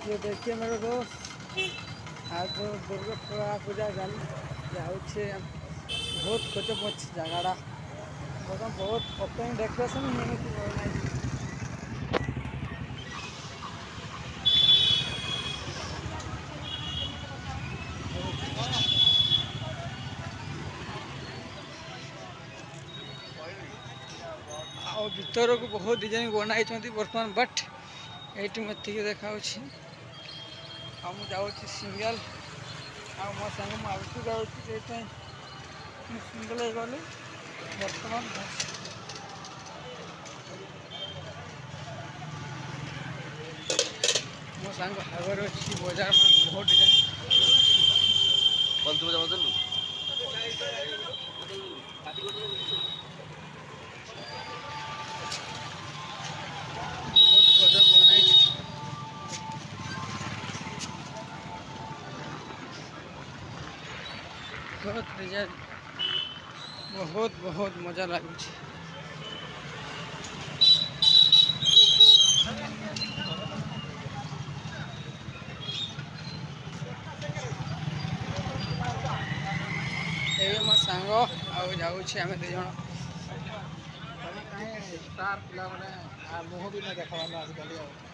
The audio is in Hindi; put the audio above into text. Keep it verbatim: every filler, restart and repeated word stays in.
ये देखिए मेरे दोस्त, आज जो दुर्गा पूजा जान जाऊे बहुत गजब अच्छी जगह बहुत ओपन डेकोरेशन और भीतर को बहुत डिजाइन बनाई बर्तमान बट ये मत देखा जाऊँ सिंगल आ मो सांग मुझे जाऊँगी सिंगल हो गली बर्तमान मो सांग हागर अच्छी बजार में बहुत डिजाइन बहुत डिजाइन बहुत बहुत मजा लगुच मो सांग आउ जाऊे आम दु जन स्टार पिला मुँह भी नहीं देखा आजकल।